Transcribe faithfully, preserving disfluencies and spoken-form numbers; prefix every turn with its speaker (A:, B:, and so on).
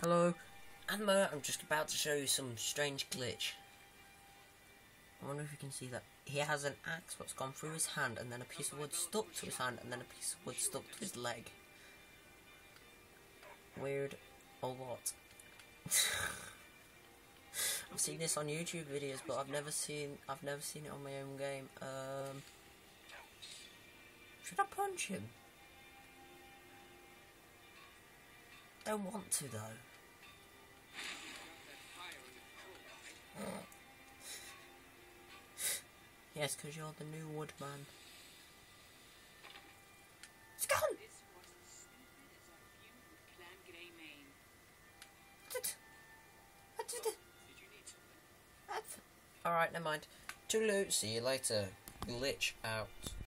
A: Hello, Anma, I'm just about to show you some strange glitch. I wonder if you can see that. He has an axe that's gone through his hand, and then a piece of wood stuck to his hand, and then a piece of wood stuck to his leg. Weird, or what? I've seen this on YouTube videos, but I've never seen I've never seen it on my own game. Um, should I punch him? Don't want to though. Yes, because you're the new woodman. It's gone! I did it! Alright, never mind. Toodaloo, see you later. Glitch out.